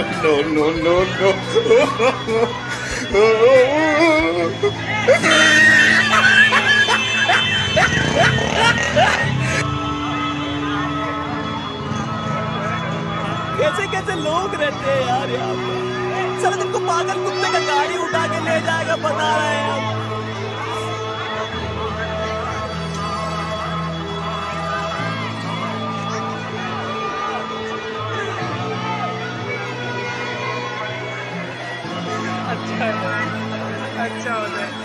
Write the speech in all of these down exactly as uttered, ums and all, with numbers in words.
no, no, no, no. कैसे कैसे लोग रहते हैं यार यहाँ पे। चलो तुमको पागल कुत्ते का गाड़ी उठा के ले जाएगा बता रहे हैं हम। अच्छा है, अच्छा होता है।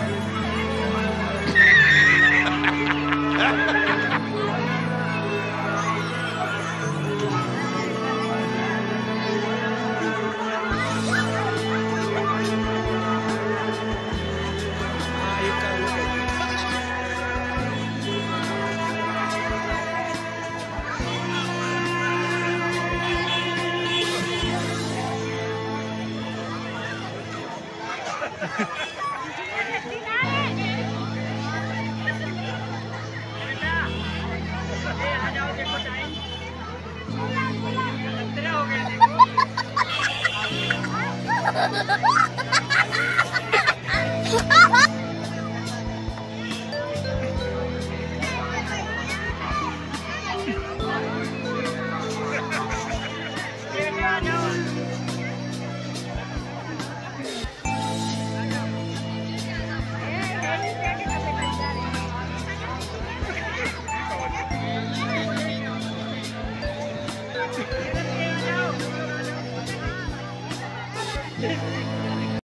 Yeah.